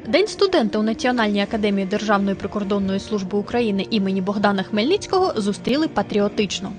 День студента у Національній академії Державної прикордонної служби України імені Богдана Хмельницького зустріли патріотично.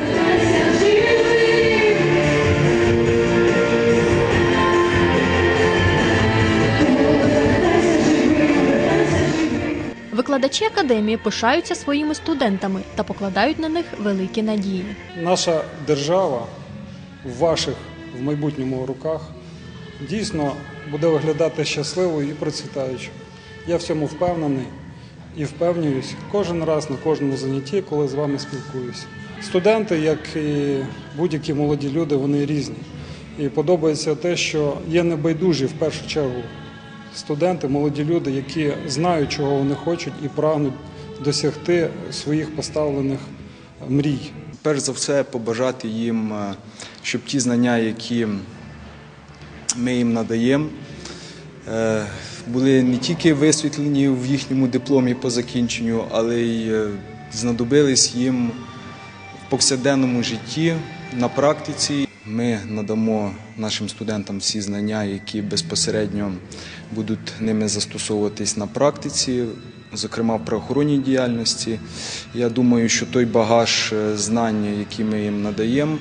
Викладачі академії пишаються своїми студентами та покладають на них великі надії. Наша держава в ваших в майбутньому руках дійсно буде виглядати щасливою і процвітаючою. Я в цьому впевнений і впевнююсь кожен раз на кожному занятті, коли з вами спілкуюся. Студенти, як і будь-які молоді люди, вони різні. І подобається те, що є небайдужі в першу чергу студенти, молоді люди, які знають, чого вони хочуть і прагнуть досягти своїх поставлених мрій. Перш за все, побажати їм, щоб ті знання, які ми їм надаємо, були не тільки висвітлені в їхньому дипломі по закінченню, але й знадобились їм в повсякденному житті, на практиці. Ми надамо нашим студентам всі знання, які безпосередньо будуть ними застосовуватись на практиці, зокрема в правоохоронній діяльності. Я думаю, що той багаж знань, який ми їм надаємо,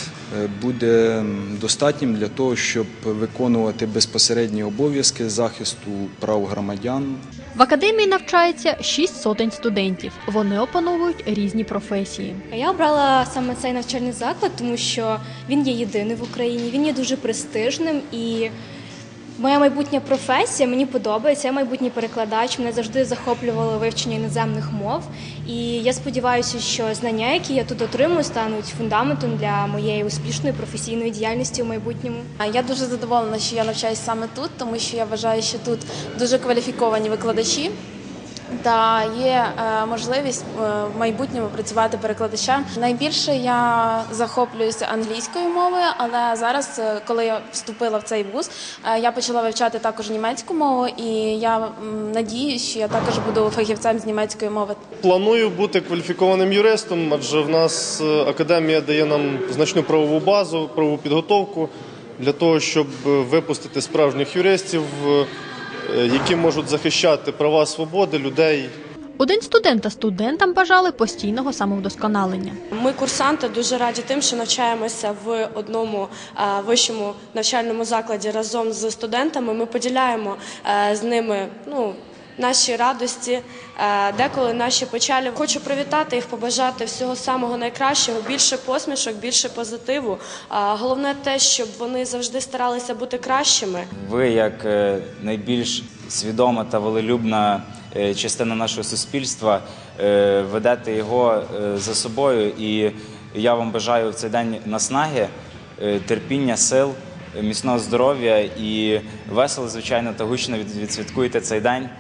буде достатнім для того, щоб виконувати безпосередні обов'язки захисту прав громадян. В академії навчається 600 студентів. Вони опановують різні професії. Я обрала саме цей навчальний заклад, тому що він є єдиний в Україні, він є дуже престижним і моя майбутня професія мені подобається, я майбутній перекладач, мене завжди захоплювало вивчення іноземних мов. І я сподіваюся, що знання, які я тут отримую, стануть фундаментом для моєї успішної професійної діяльності у майбутньому. Я дуже задоволена, що я навчаюся саме тут, тому що я вважаю, що тут дуже кваліфіковані викладачі. Та є можливість в майбутньому працювати перекладачем. Найбільше я захоплююся англійською мовою, але зараз, коли я вступила в цей вуз, я почала вивчати також німецьку мову, і я надіюсь, що я також буду фахівцем з німецької мови. Планую бути кваліфікованим юристом, адже в нас академія дає нам значну правову базу, правову підготовку для того, щоб випустити справжніх юристів, які можуть захищати права, свободи людей. У День студента студентам бажали постійного самовдосконалення. Ми, курсанти, дуже раді тим, що навчаємося в одному вищому навчальному закладі разом з студентами. Ми поділяємо з ними наші радості, деколи наші печалі. Хочу привітати їх, побажати всього самого найкращого, більше посмішок, більше позитиву. Головне те, щоб вони завжди старалися бути кращими. Ви, як найбільш свідома та волелюбна частина нашого суспільства, ведете його за собою. І я вам бажаю в цей день наснаги, терпіння, сил, міцного здоров'я і весело, звичайно, та гучно відсвяткуйте цей день.